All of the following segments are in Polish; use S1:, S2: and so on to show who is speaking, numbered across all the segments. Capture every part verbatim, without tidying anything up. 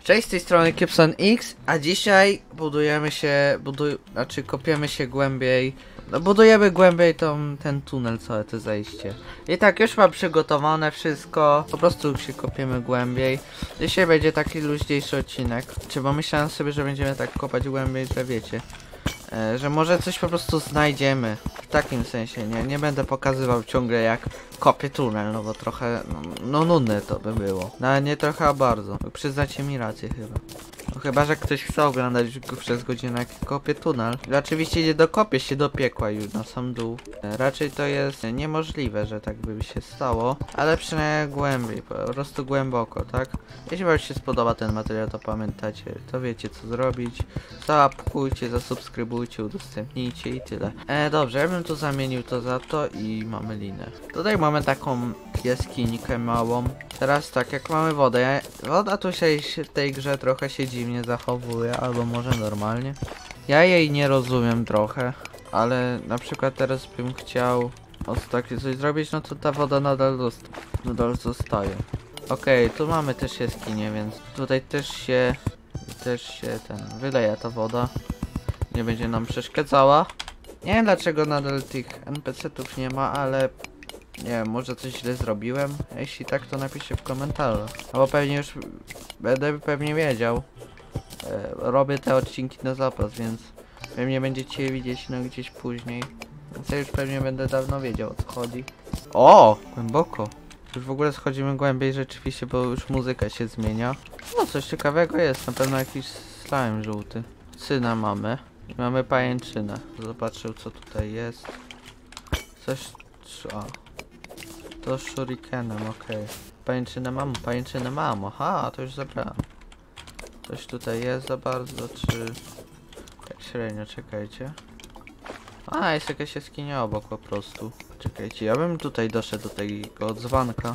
S1: Cześć, z tej strony Kipson X, a dzisiaj budujemy się, buduj, znaczy kopiemy się głębiej, no budujemy głębiej tą, ten tunel, całe to zejście. I tak, już mam przygotowane wszystko, po prostu się kopiemy głębiej. Dzisiaj będzie taki luźniejszy odcinek, czy bo myślałem sobie, że będziemy tak kopać głębiej, że wiecie, e, że może coś po prostu znajdziemy, w takim sensie, nie, nie będę pokazywał ciągle jak kopię tunel, no bo trochę, no, no nudne to by było, no ale nie trochę, a bardzo, przyznacie mi rację chyba. No chyba, że ktoś chce oglądać go przez godzinę jak kopie tunel. I oczywiście nie dokopie się do piekła już na sam dół. E, raczej to jest niemożliwe, że tak by się stało, ale przynajmniej głębiej, po prostu głęboko, tak? Jeśli wam się spodoba ten materiał, to pamiętacie, to wiecie co zrobić. Zaapkujcie, zasubskrybujcie, udostępnijcie i tyle. E, dobrze, ja bym tu zamienił to za to i mamy linę. Tutaj mamy taką jaskinikę małą. Teraz tak, jak mamy wodę, ja, woda tu się w tej grze trochę się dziwnie zachowuje, albo może normalnie. Ja jej nie rozumiem trochę, ale na przykład teraz bym chciał o takie coś zrobić, no to ta woda nadal, zosta nadal zostaje. Okej, okay, tu mamy też jaskinię, więc tutaj też się, też się ten, wyleje ta woda. Nie będzie nam przeszkadzała. Nie wiem dlaczego nadal tych N P C-ów nie ma, ale nie wiem, może coś źle zrobiłem? Jeśli tak, to napiszcie w komentarzu. Albo pewnie już będę pewnie wiedział. E, robię te odcinki na zapas, więc pewnie będziecie je widzieć no gdzieś później. Więc ja już pewnie będę dawno wiedział o co chodzi. O! Głęboko. Już w ogóle schodzimy głębiej rzeczywiście, bo już muzyka się zmienia. No coś ciekawego jest, na pewno jakiś slime żółty. Syna mamy. I mamy pajęczynę. Zobaczył co tutaj jest. Coś... A. To shurikenem, okej. Okay. Pajęczynę mam, pajęczynę mam, aha, to już zabrałem. Coś tutaj jest za bardzo, czy... Tak średnio, czekajcie. A, jest jakaś jaskinia obok po prostu. Czekajcie, ja bym tutaj doszedł do tego dzwonka.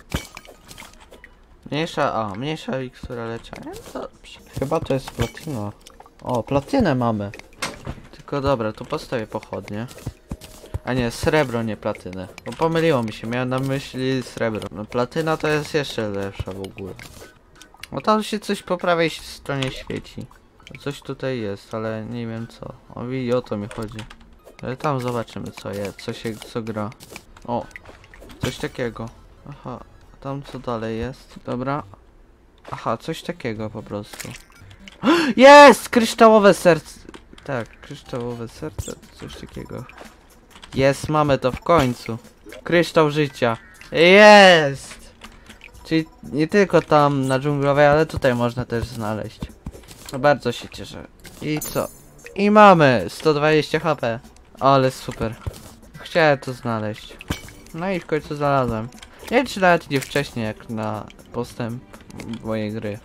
S1: Mniejsza, a, mniejsza mikstura leczenia, to... Chyba to jest platyna. O, platynę mamy. Tylko dobra, tu postawię pochodnie. A nie, srebro, nie platynę. Bo pomyliło mi się, miałem na myśli srebro. No platyna to jest jeszcze lepsza w ogóle. No tam się coś po prawej stronie świeci. Coś tutaj jest, ale nie wiem co. O, i o to mi chodzi. Ale tam zobaczymy co jest, co się, co gra. O, coś takiego. Aha, tam co dalej jest. Dobra. Aha, coś takiego po prostu. Jest! Kryształowe serce. Tak, kryształowe serce, coś takiego. Jest, mamy to w końcu. Kryształ życia. Jest! Czyli nie tylko tam na dżunglowej, ale tutaj można też znaleźć. No bardzo się cieszę. I co? I mamy sto dwadzieścia H P. Ale super. Chciałem to znaleźć. No i w końcu znalazłem. Nie wiem czy nawet nie wcześniej jak na postęp mojej gry.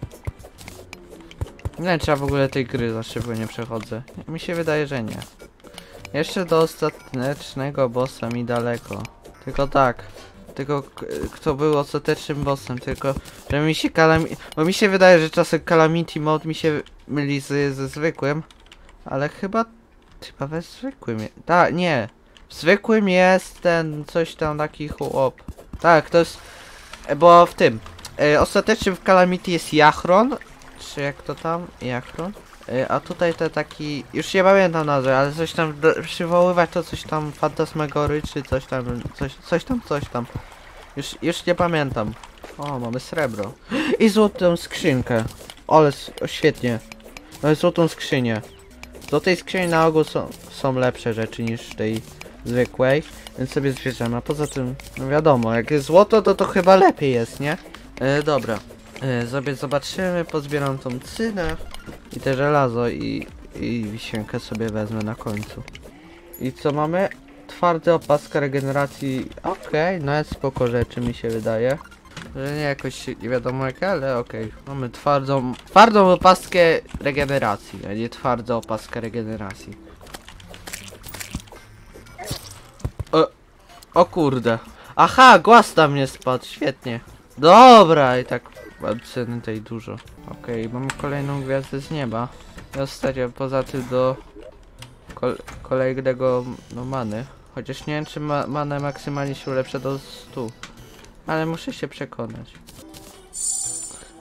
S1: Nie wiem czy ja w ogóle tej gry za szybko nie przechodzę. Mi się wydaje, że nie. Jeszcze do ostatecznego bossa mi daleko. Tylko tak. Tylko kto był ostatecznym bossem, tylko że mi się Calamity... Bo mi się wydaje, że czasem Calamity Mode mi się myli z, ze zwykłym. Ale chyba... Chyba we zwykłym... Tak, nie. W zwykłym jest ten coś tam taki chłop. Tak, to jest... Bo w tym... E, ostatecznym w Calamity jest Jachron. Czy jak to tam? Jachron? A tutaj to taki, już nie pamiętam nazwy, ale coś tam przywoływać to coś tam Fantasmagory czy coś tam, coś, coś tam, coś tam. Już, już nie pamiętam. O, mamy srebro. I złotą skrzynkę. Ale świetnie. Mamy złotą skrzynię. Do tej skrzyni na ogół są, są lepsze rzeczy niż tej zwykłej, więc sobie zbierzemy. A poza tym, no wiadomo, jak jest złoto, to to chyba lepiej jest, nie? E, dobra. E, sobie zobaczymy, pozbieram tą cynę. I te żelazo i, i wisienkę sobie wezmę na końcu. I co mamy? Twardy opaska regeneracji. Okej, okay, no jest spoko rzeczy mi się wydaje. Że nie jakoś nie wiadomo jak, ale okej. Okay. Mamy twardą, twardą opaskę regeneracji, a nie twardą opaskę regeneracji. O, o kurde. Aha, głaz tam nie spadł, świetnie. Dobra, i tak mam ceny tej dużo. Okej, okay, mamy kolejną gwiazdę z nieba. Ja ostatnio poza tym do kol kolejnego no, many. Chociaż nie wiem czy ma manę maksymalnie się ulepsza do stu. Ale muszę się przekonać.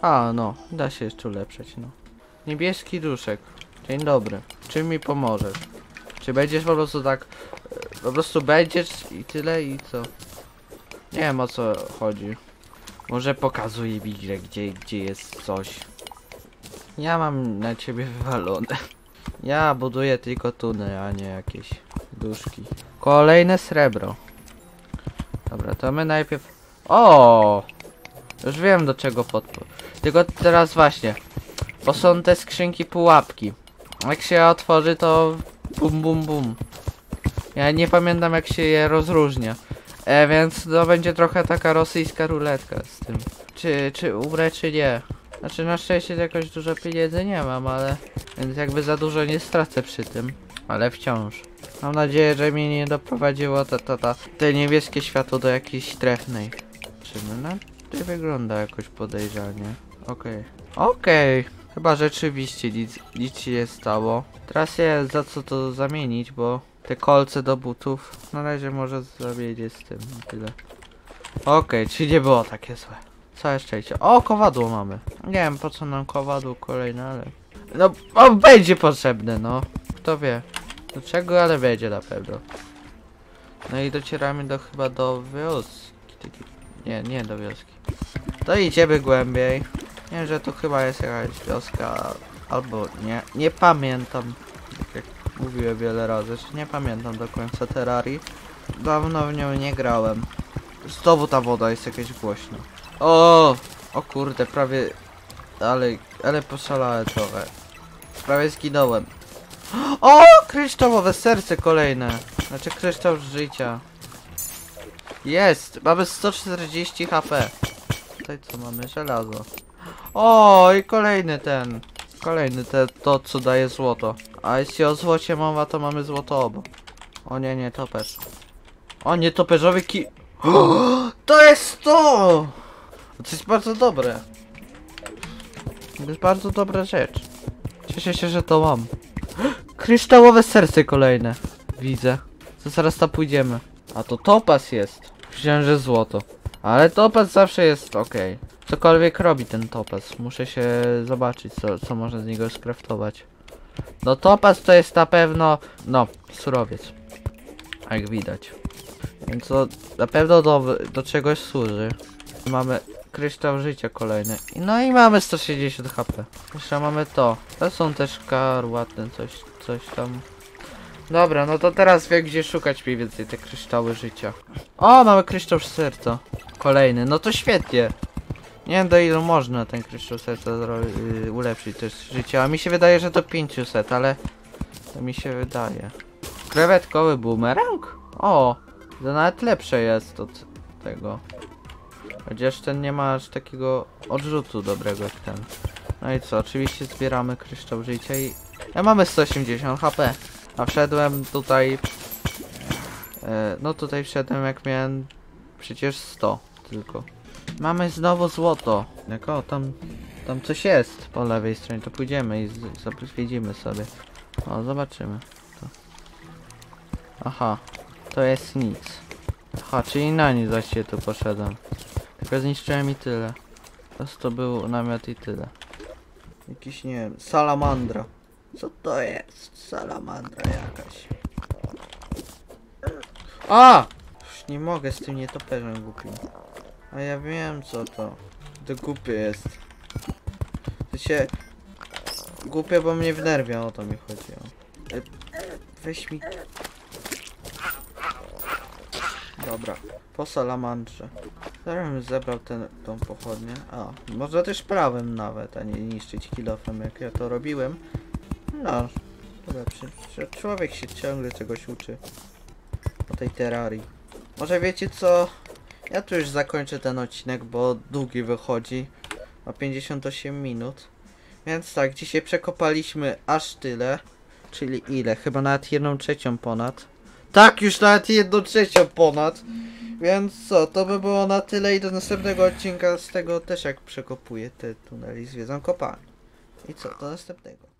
S1: A, no, da się jeszcze ulepszyć, no. Niebieski duszek. Dzień dobry. Czym mi pomożesz? Czy będziesz po prostu tak... e, Po prostu będziesz i tyle i co? Nie wiem o co chodzi. Może pokazuje mi grę, gdzie, gdzie jest coś. Ja mam na ciebie wywalone. Ja buduję tylko tuny, a nie jakieś duszki. Kolejne srebro. Dobra, to my najpierw... O! Już wiem do czego podpo... Tylko teraz właśnie. Bo są te skrzynki pułapki. Jak się je otworzy to... Bum bum bum. Ja nie pamiętam jak się je rozróżnia. E, więc to będzie trochę taka rosyjska ruletka z tym. Czy, czy umrę czy nie. Znaczy na szczęście jakoś dużo pieniędzy nie mam, ale... Więc jakby za dużo nie stracę przy tym. Ale wciąż. Mam nadzieję, że mnie nie doprowadziło ta, ta, ta, te niebieskie światło do jakiejś trefnej. Czymy na to wygląda jakoś podejrzanie. Okej. Okay. Okej. Okay. Chyba rzeczywiście nic, nic się nie stało. Teraz jest za co to zamienić, bo te kolce do butów na razie może zamienić z tym. Tyle. Okej, okay, czyli nie było takie złe. Całe szczęście. O, kowadło mamy. Nie wiem po co nam kowadło kolejne, ale... No, o, będzie potrzebne, no. Kto wie. Do czego, ale będzie na pewno. No i docieramy do chyba do wioski. Nie, nie do wioski. To idziemy głębiej. Nie wiem, że to chyba jest jakaś wioska. Albo nie. Nie pamiętam. Tak jak mówiłem wiele razy, że nie pamiętam do końca Terrarii. Dawno w nią nie grałem. Znowu ta woda jest jakaś głośna. O! O kurde, prawie... Ale... Ale poszalałem trochę. Prawie zginąłem. O! Kryształowe serce kolejne. Znaczy kryształ życia. Jest! Mamy sto czterdzieści H P. Tutaj co mamy? Żelazo. O! I kolejny ten. Kolejny te, to co daje złoto. A jeśli o złocie mowa, to mamy złoto obok. O nie, nie, toperz. O nie, toperzowy ki... To jest to! To jest bardzo dobre. To jest bardzo dobra rzecz. Cieszę się, że to mam. Kryształowe serce kolejne. Widzę. To zaraz tam pójdziemy. A to topaz jest. Myślałem, że złoto. Ale topaz zawsze jest ok. Cokolwiek robi ten topaz. Muszę się zobaczyć, co, co można z niego skraftować. No topaz to jest na pewno... No, surowiec. Jak widać. Więc to na pewno do, do czegoś służy. Mamy kryształ życia kolejny. No i mamy sto sześćdziesiąt H P. Jeszcze mamy to. To są też karłatne, coś, coś tam. Dobra, no to teraz wiem gdzie szukać mniej więcej te kryształy życia. O, mamy kryształ serca. Kolejny, no to świetnie. Nie wiem do ilu można ten kryształ serca yy, ulepszyć też życie. A mi się wydaje, że to pięćset, ale... To mi się wydaje. Krewetkowy bumerang? O, to nawet lepsze jest od tego. Chociaż ten nie ma aż takiego odrzutu dobrego jak ten. No i co, oczywiście zbieramy kryształ życia i... Ja mamy sto osiemdziesiąt H P. A wszedłem tutaj... E, no tutaj wszedłem jak miałem... Przecież sto tylko. Mamy znowu złoto. Jak o, tam... Tam coś jest po lewej stronie, to pójdziemy i zwiedzimy sobie. O, zobaczymy. To. Aha, to jest nic. Aha, czyli na nic właściwie tu poszedłem. Tylko zniszczyłem i tyle. Po prostu był namiot i tyle. Jakiś, nie wiem, salamandra. Co to jest? Salamandra jakaś. A! Już nie mogę z tym nietoperzem głupim. A ja wiem co to. To głupie jest. To się... Głupie, bo mnie wnerwia, o to mi chodzi. O. Weź mi... Dobra, po salamandrze. Zaraz bym zebrał ten, tą pochodnię. A, może też prawem nawet, a nie niszczyć kilofem jak ja to robiłem. No, to lepsze. Człowiek się ciągle czegoś uczy. O tej Terrarii. Może wiecie co? Ja tu już zakończę ten odcinek, bo długi wychodzi. Ma pięćdziesiąt osiem minut. Więc tak, dzisiaj przekopaliśmy aż tyle. Czyli ile? Chyba nawet jedną trzecią ponad. Tak, już nawet jedną trzecią ponad. Więc co, to by było na tyle i do następnego odcinka z tego też jak przekopuję te tunele i zwiedzam kopalnię. I co, do następnego.